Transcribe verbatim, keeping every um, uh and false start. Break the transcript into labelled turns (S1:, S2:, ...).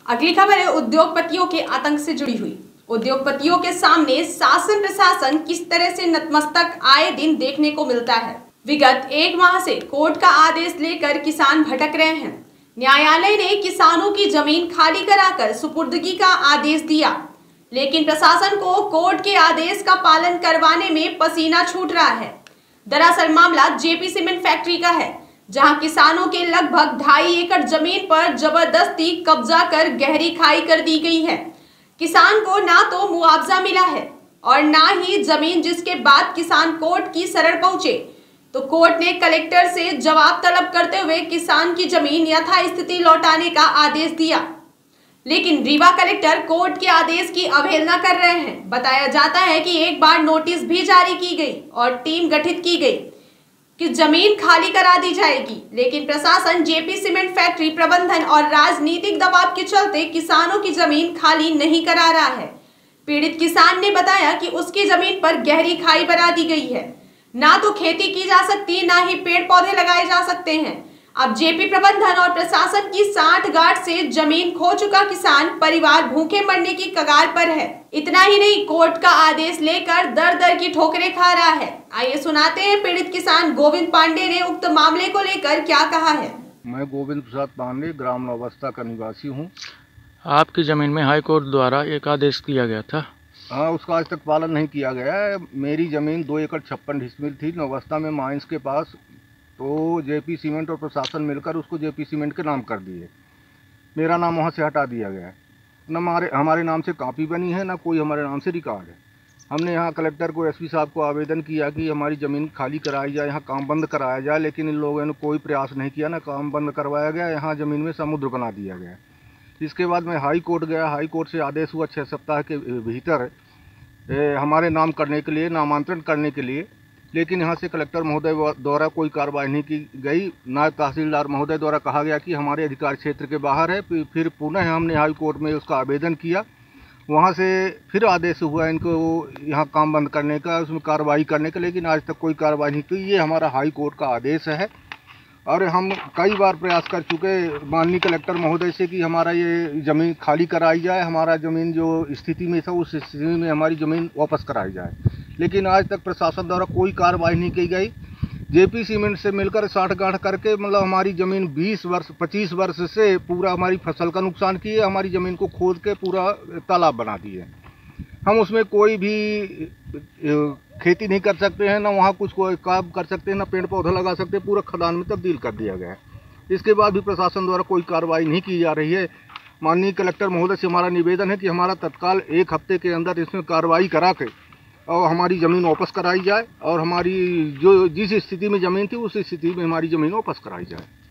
S1: अगली खबर है उद्योगपतियों के आतंक से जुड़ी हुई। उद्योगपतियों के सामने शासन प्रशासन किस तरह से नतमस्तक आए दिन देखने को मिलता है। विगत एक माह से कोर्ट का आदेश लेकर किसान भटक रहे हैं। न्यायालय ने किसानों की जमीन खाली कराकर सुपुर्दगी का आदेश दिया, लेकिन प्रशासन को कोर्ट के आदेश का पालन करवाने में पसीना छूट रहा है। दरअसल मामला जेपी सीमेंट फैक्ट्री का है, जहां किसानों के लगभग ढाई एकड़ जमीन पर जबरदस्ती कब्जा कर गहरी खाई कर दी गई है। किसान को ना तो मुआवजा मिला है और ना ही जमीन, जिसके बाद किसान कोर्ट की शरण पहुंचे तो कोर्ट ने कलेक्टर से जवाब तलब करते हुए किसान की जमीन यथास्थिति लौटाने का आदेश दिया, लेकिन रीवा कलेक्टर कोर्ट के आदेश की अवहेलना कर रहे हैं। बताया जाता है कि एक बार नोटिस भी जारी की गई और टीम गठित की गई कि जमीन खाली करा दी जाएगी, लेकिन प्रशासन जेपी सीमेंट फैक्ट्री प्रबंधन और राजनीतिक दबाव के चलते किसानों की जमीन खाली नहीं करा रहा है। पीड़ित किसान ने बताया कि उसकी जमीन पर गहरी खाई बना दी गई है, ना तो खेती की जा सकती, ना ही पेड़ पौधे लगाए जा सकते हैं। अब जेपी प्रबंधन और प्रशासन की साठ गांठ से जमीन खो चुका किसान परिवार भूखे मरने की कगार पर है। इतना ही नहीं, कोर्ट का आदेश लेकर दर दर की ठोकरें खा रहा है। आइए सुनाते हैं पीड़ित किसान गोविंद पांडे ने उक्त मामले को लेकर क्या कहा है।
S2: मैं गोविंद प्रसाद पांडे ग्राम नौबस्ता का निवासी हूँ।
S3: आपकी जमीन में हाई कोर्ट द्वारा एक आदेश दिया गया था।
S2: हाँ, उसका आज तक पालन नहीं किया गया है। मेरी ज़मीन दो एकड़ छप्पन डिसमिल थी नौबस्ता में माइंस के पास, तो जेपी सीमेंट और प्रशासन मिलकर उसको जेपी सीमेंट के नाम कर दिए। मेरा नाम वहाँ से हटा दिया गया है। न हमारे हमारे नाम से कापी बनी है, ना कोई हमारे नाम से रिकॉर्ड है। हमने यहाँ कलेक्टर को, एसपी साहब को आवेदन किया कि हमारी ज़मीन खाली कराई जाए, यहाँ काम बंद कराया जाए, लेकिन इन लोगों ने कोई प्रयास नहीं किया। ना काम बंद करवाया गया, यहाँ ज़मीन में समुद्र बना दिया गया। इसके बाद मैं हाई कोर्ट गया। हाई कोर्ट से आदेश हुआ छः सप्ताह के भीतर ए, हमारे नाम करने के लिए, नामांतरण करने के लिए, लेकिन यहाँ से कलेक्टर महोदय द्वारा कोई कार्रवाई नहीं की गई। नायब तहसीलदार महोदय द्वारा कहा गया कि हमारे अधिकार क्षेत्र के बाहर है। फिर पुनः हमने हाई कोर्ट में उसका आवेदन किया, वहाँ से फिर आदेश हुआ इनको यहाँ काम बंद करने का, उसमें कार्रवाई करने का, लेकिन आज तक कोई कार्रवाई नहीं की। ये हमारा हाई कोर्ट का आदेश है और हम कई बार प्रयास कर चुके माननीय कलेक्टर महोदय से कि हमारा ये ज़मीन खाली कराई जाए, हमारा ज़मीन जो स्थिति में था उस स्थिति में हमारी ज़मीन वापस कराई जाए, लेकिन आज तक प्रशासन द्वारा कोई कार्रवाई नहीं की गई। जेपी सीमेंट से मिलकर साठ गांठ करके मतलब हमारी ज़मीन बीस वर्ष पच्चीस वर्ष से पूरा हमारी फसल का नुकसान किए, हमारी ज़मीन को खोद के पूरा तालाब बना दिए। हम उसमें कोई भी खेती नहीं कर सकते हैं, ना वहाँ कुछ कोई काम कर सकते हैं, ना पेड़ पौधा लगा सकते हैं। पूरा खदान में तब्दील कर दिया गया है। इसके बाद भी प्रशासन द्वारा कोई कार्रवाई नहीं की जा रही है। माननीय कलेक्टर महोदय से हमारा निवेदन है कि हमारा तत्काल एक हफ्ते के अंदर इसमें कार्रवाई करा के और हमारी ज़मीन वापस कराई जाए और हमारी जो जिस स्थिति में ज़मीन थी उस स्थिति में हमारी ज़मीन वापस कराई जाए।